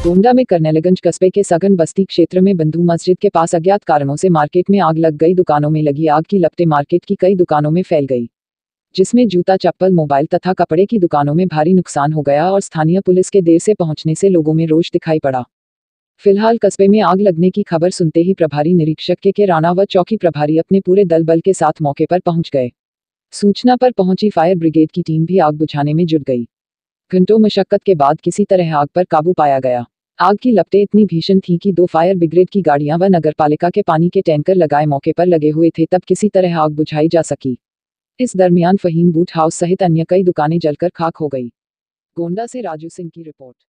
गोंडा में करनेलगंज कस्बे के सघन बस्ती क्षेत्र में बंधु मस्जिद के पास अज्ञात कारणों से मार्केट में आग लग गई। दुकानों में लगी आग की लपटें मार्केट की कई दुकानों में फैल गई, जिसमें जूता, चप्पल, मोबाइल तथा कपड़े की दुकानों में भारी नुकसान हो गया और स्थानीय पुलिस के देर से पहुंचने से लोगों में रोष दिखाई पड़ा। फिलहाल कस्बे में आग लगने की खबर सुनते ही प्रभारी निरीक्षक के राणा व चौकी प्रभारी अपने पूरे दल बल के साथ मौके पर पहुंच गए। सूचना पर पहुंची फायर ब्रिगेड की टीम भी आग बुझाने में जुट गई। घंटों मशक्कत के बाद किसी तरह आग पर काबू पाया गया। आग की लपटें इतनी भीषण थीं कि 2 फायर ब्रिगेड की गाड़ियां व नगरपालिका के पानी के टैंकर लगाए मौके पर लगे हुए थे, तब किसी तरह आग बुझाई जा सकी। इस दरमियान फहीम बूट हाउस सहित अन्य कई दुकानें जलकर खाक हो गई। गोंडा से राजू सिंह की रिपोर्ट।